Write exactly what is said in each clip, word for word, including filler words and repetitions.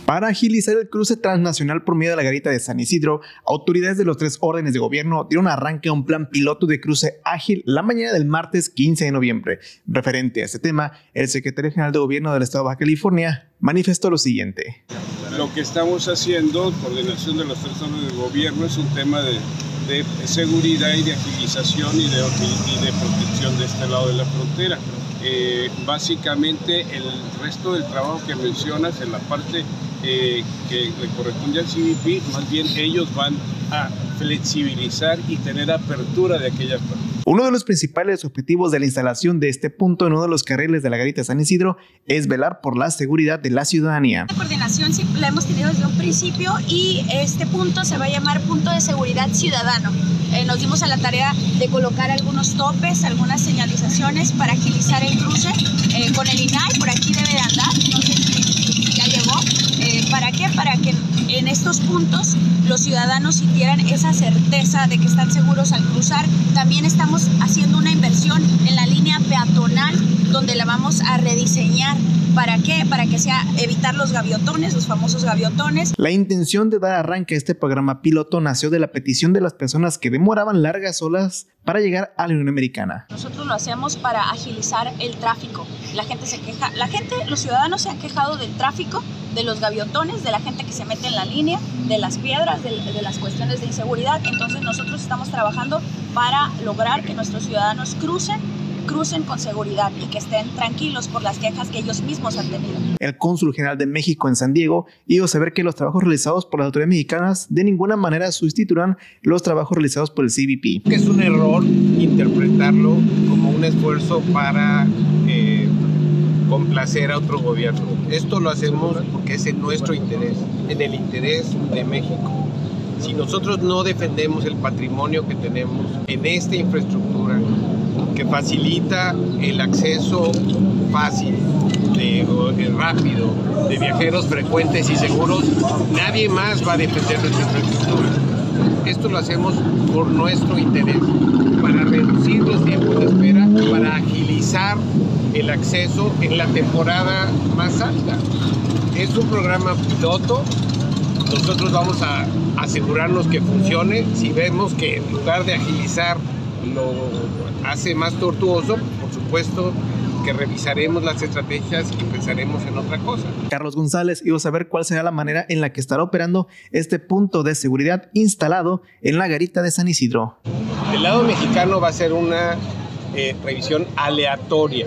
Para agilizar el cruce transnacional por medio de la garita de San Isidro, autoridades de los tres órdenes de gobierno dieron arranque a un plan piloto de cruce ágil la mañana del martes quince de noviembre. Referente a este tema, el secretario general de gobierno del estado de Baja California manifestó lo siguiente. Lo que estamos haciendo, coordinación de los tres órdenes de gobierno, es un tema de, de seguridad y de agilización y de, y de protección de este lado de la frontera. Eh, básicamente el resto del trabajo que mencionas en la parte eh, que le corresponde al C B P, más bien ellos van a flexibilizar y tener apertura de aquellas partes. Uno de los principales objetivos de la instalación de este punto en uno de los carriles de la garita de San Isidro es velar por la seguridad de la ciudadanía. La coordinación sí la hemos tenido desde un principio y este punto se va a llamar punto de seguridad ciudadano. Eh, nos dimos a la tarea de colocar algunos topes, algunas señalizaciones para agilizar el cruce eh, con el I N A I. Por aquí debe de andar, no sé si, si ya llegó. Eh, ¿Para qué? Para que en estos puntos los ciudadanos sintieran esa certeza de que están seguros al cruzar. También estamos haciendo una inversión en la línea peatonal donde la vamos a rediseñar. ¿Para qué? Para que sea evitar los gaviotones, los famosos gaviotones. La intención de dar arranque a este programa piloto nació de la petición de las personas que demoraban largas horas para llegar a la Unión Americana. Nosotros lo hacemos para agilizar el tráfico. La gente se queja, la gente, los ciudadanos se han quejado del tráfico, de los gaviotones, de la gente que se mete en la línea, de las piedras, de, de las cuestiones de inseguridad. Entonces nosotros estamos trabajando para lograr que nuestros ciudadanos crucen crucen con seguridad y que estén tranquilos por las quejas que ellos mismos han tenido. El cónsul general de México en San Diego hizo saber que los trabajos realizados por las autoridades mexicanas de ninguna manera sustituirán los trabajos realizados por el C B P. Es un error interpretarlo como un esfuerzo para eh, complacer a otro gobierno. Esto lo hacemos porque es en nuestro interés, en el interés de México. Si nosotros no defendemos el patrimonio que tenemos en esta infraestructura, que facilita el acceso fácil, de, de, rápido, de viajeros frecuentes y seguros, nadie más va a defender nuestra infraestructura. Esto lo hacemos por nuestro interés, para reducir los tiempos de espera, para agilizar el acceso en la temporada más alta. Es un programa piloto. Nosotros vamos a asegurarnos que funcione. Si vemos que en lugar de agilizar lo hace más tortuoso, por supuesto que revisaremos las estrategias y pensaremos en otra cosa. Carlos González iba a saber cuál será la manera en la que estará operando este punto de seguridad instalado en la garita de San Isidro. Del lado mexicano va a ser una eh, revisión aleatoria,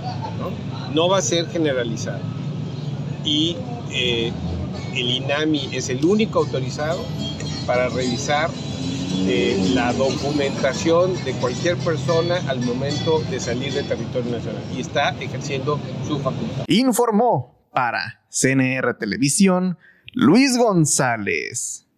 ¿no? No va a ser generalizada. Y eh, el INAMI es el único autorizado para revisar Eh, la documentación de cualquier persona al momento de salir del territorio nacional y está ejerciendo su facultad. Informó para C N R Televisión Luis González.